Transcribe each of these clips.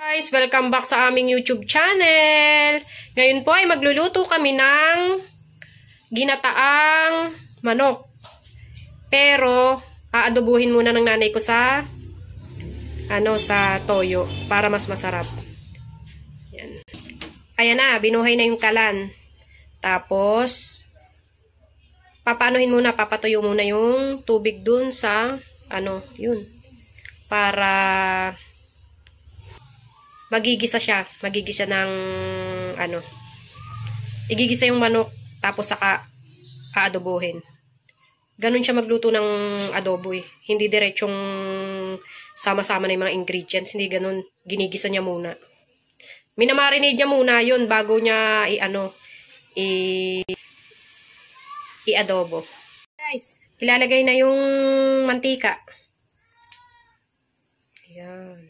Guys, welcome back sa aming YouTube channel. Ngayon po ay magluluto kami ng ginataang manok. Pero aadobuhin muna ng nanay ko sa sa toyo para mas masarap. Yan. Ayan na, binuhay na yung kalan. Tapos papatuyo muna yung tubig dun sa yun. Para magigisa siya ng igigisa yung manok tapos saka aadobohin. Ganun siya magluto ng adobo eh. Hindi diretsong sama-sama na yung mga ingredients, hindi ganun, ginigisa niya muna. Minamarinate niya muna yun bago niya i-adobo. Guys, ilalagay na yung mantika. Ayan.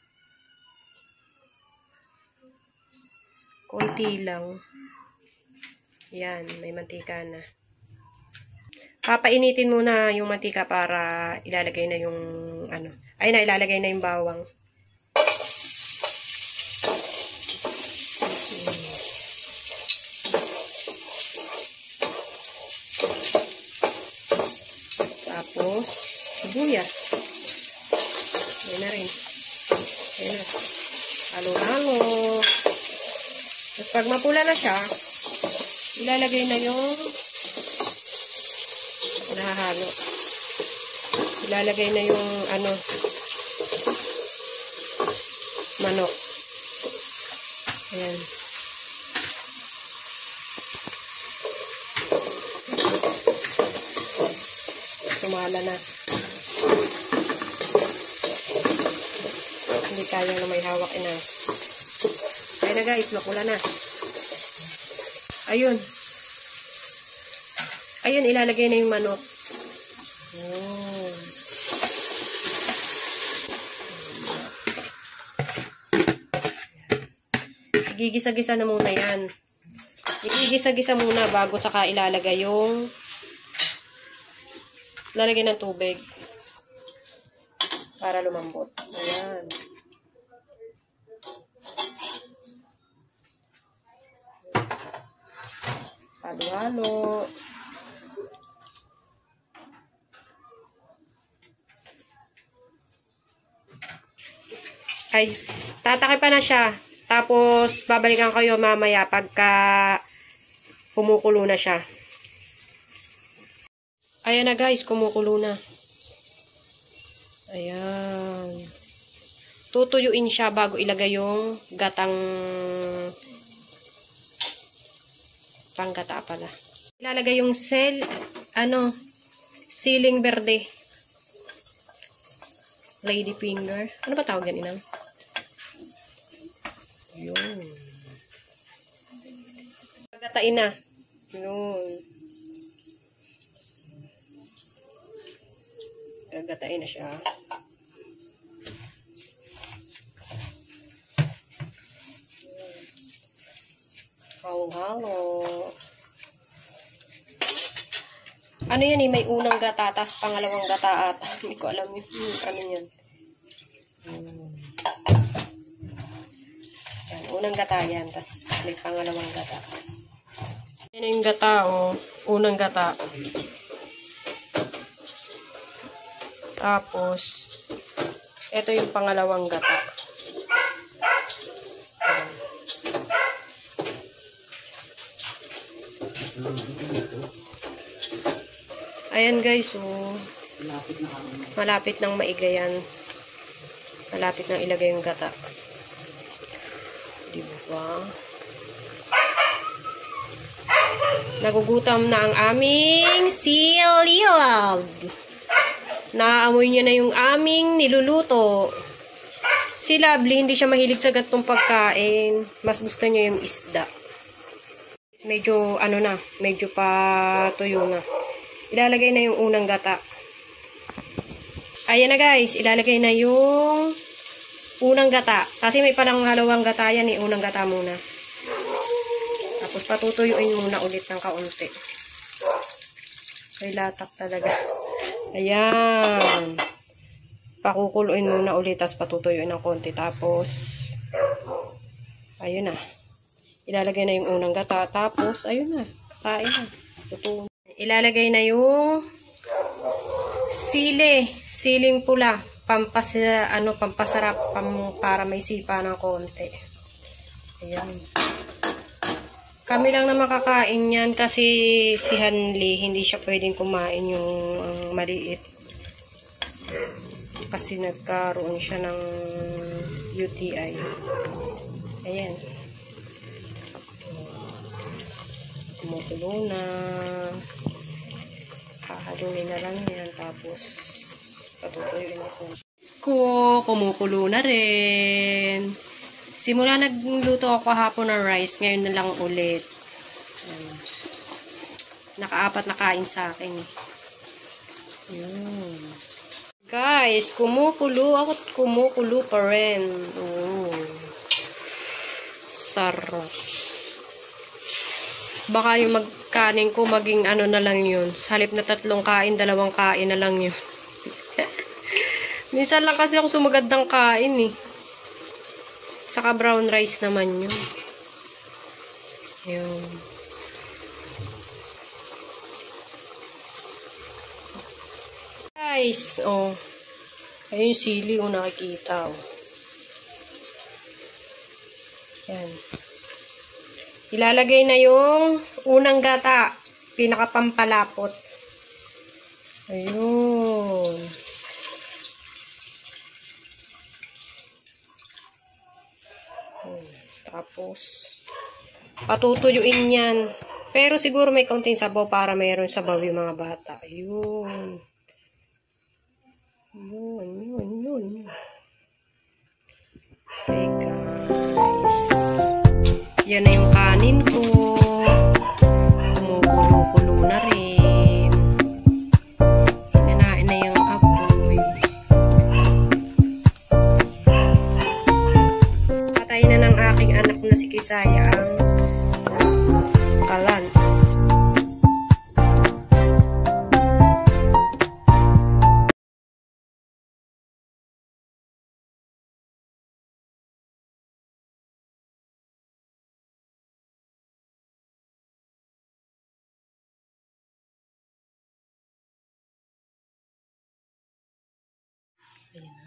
Konti lang. Yan, may mantika na. Papainitin muna yung mantika para ilalagay na yung ilalagay na yung bawang. Tapos, sibuyas. Yan na rin. Yan na. Halo-halo. Tapos pag mapula na siya, ilalagay na yung nahahalo. Ilalagay na yung manok. Ayan. Sumala na. Hindi kaya na may hawak na. Ayan na guys, mapula na. Ayun. Ayun, ilalagay na yung manok. Oh. Igigisa-gisa na muna yan. Igigisa-gisa muna bago saka ilalagay yung lalagay ng tubig para lumambot. Ayan. Halo-halo. Ay, tatakip pa na siya. Tapos, babalikan kayo mamaya pagka kumukulo na siya. Ayan na guys, kumukulo na. Ayan. Tutuyuin siya bago ilagay yung gatang panggata pala. Ilalagay yung siling verde. Lady finger. Ano ba tawag yan, inang? Yun. Gagatain na. Yun. Gagatain na siya. Halo-halo. Ano yan eh, may unang gata, tas pangalawang gata at hindi ko alam yun. Ano yan. Yan, unang gata yan, tas may pangalawang gata. Yan yung gata, oh. Unang gata. Tapos, ito yung pangalawang gata. Ayan guys, oh. Malapit nang maigayan. Malapit nang ilagay yung gata. Diba? Nagugutom na ang aming siliyog. Naamoy niya na yung aming niluluto. Si Lovely, hindi siya mahilig sa gatong pagkain. Mas gusto niya yung isda. Medyo, medyo patuyo na. Ilalagay na yung unang gata. Ayan na guys, ilalagay na yung unang gata. Kasi may palang halawang gata yan eh, unang gata muna. Tapos patutuyuin muna ulit ng kaunti. May latak talaga. Ayan. Pakukuluin muna ulit, tapos patutuyuin ng konti. Tapos, Ayun na. Ilalagay na yung unang gata. Tapos, ayun na. Kain na. Luto. Ilalagay na yung siling pula. Pampasarap. Para may sipa ng konti. Ayan. Kami lang na makakain yan kasi si Hanli, hindi siya pwedeng kumain yung maliit. Kasi nagkaroon siya ng UTI. Ayan. Kumukulo na. Hahaluin na lang yan. Tapos, patutuyuin ito. Kumukulo na rin. Simula nagluto ako kahapon ng rice, ngayon na lang ulit. Naka-4 na kain sa akin. Yun. Guys, kumukulo ako at kumukulo pa rin. Sarap. Baka yung magkanin ko maging ano na lang yun. Sa halip na 3 kain, 2 kain na lang yun. Minsan lang kasi ako sumagad ng kain eh. Saka brown rice naman yun. Yun. Guys, oh. Ayun yung sili, oh, nakikita, oh. Yan. Ilalagay na yung unang gata. Pinakapampalapot. Ayun. Tapos, patutuyuin yan. Pero siguro may kaunting sabaw para mayroon sabaw yung mga bata. Ayun. Yun. Okay, guys. Yan na yung kanin ko. Kumukulo-kulo na rin. Hinanain na yung apoy. Patay na ng aking anak na si Kisaya ang kalan. Ayan.